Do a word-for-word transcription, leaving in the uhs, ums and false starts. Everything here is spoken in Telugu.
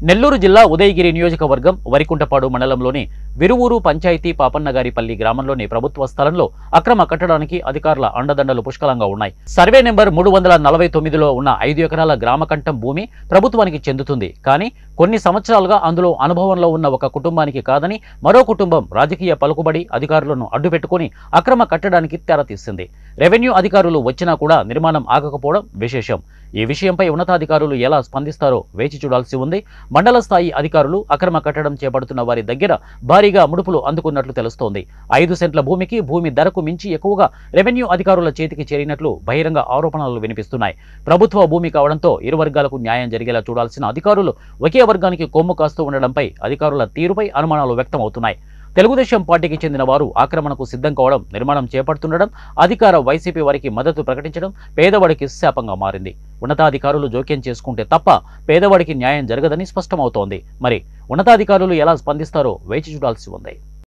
నెల్లూరు జిల్లా ఉదయగిరి నియోజకవర్గం వరికుంటపాడు మండలంలోని విరువూరు పంచాయతీ పాపన్నగారిపల్లి గ్రామంలోని ప్రభుత్వ స్థలంలో అక్రమ కట్టడానికి అధికారుల అండదండలు పుష్కలంగా ఉన్నాయి. సర్వే నెంబర్ మూడు వందల నలభై తొమ్మిదిలో ఉన్న ఐదు ఎకరాల గ్రామకంఠం భూమి ప్రభుత్వానికి చెందుతుంది. కానీ కొన్ని సంవత్సరాలుగా అందులో అనుభవంలో ఉన్న ఒక కుటుంబానికి కాదని మరో కుటుంబం రాజకీయ పలుకుబడి అధికారులను అడ్డుపెట్టుకుని అక్రమ కట్టడానికి తెరతీసింది. రెవెన్యూ అధికారులు వచ్చినా కూడా నిర్మాణం ఆగకపోవడం విశేషం. ఈ విషయంపై ఉన్నతాధికారులు ఎలా స్పందిస్తారో వేచి చూడాల్సి ఉంది. మండల స్థాయి అధికారులు అక్రమ కట్టడం చేపడుతున్న వారి దగ్గర భారీగా ముడుపులు అందుకున్నట్లు తెలుస్తోంది. ఐదు సెంట్ల భూమికి భూమి ధరకు మించి ఎక్కువగా రెవెన్యూ అధికారుల చేతికి చేరినట్లు బహిరంగ ఆరోపణలు వినిపిస్తున్నాయి. ప్రభుత్వ భూమి కావడంతో ఇరు వర్గాలకు న్యాయం జరిగేలా చూడాల్సిన అధికారులు ఒకే వర్గానికి కొమ్ము కాస్తూ ఉండడంపై అధికారుల తీరుపై అనుమానాలు వ్యక్తమవుతున్నాయి. తెలుగుదేశం పార్టీకి చెందిన వారు ఆక్రమణకు సిద్ధం కావడం, నిర్మాణం చేపడుతుండడం, అధికార వైసీపీ వారికి మద్దతు ప్రకటించడం పేదవాడికి శాపంగా మారింది. ఉన్నతాధికారులు జోక్యం చేసుకుంటే తప్ప పేదవాడికి న్యాయం జరగదని స్పష్టమవుతోంది. మరి ఉన్నతాధికారులు ఎలా స్పందిస్తారో వేచి చూడాల్సి ఉంది.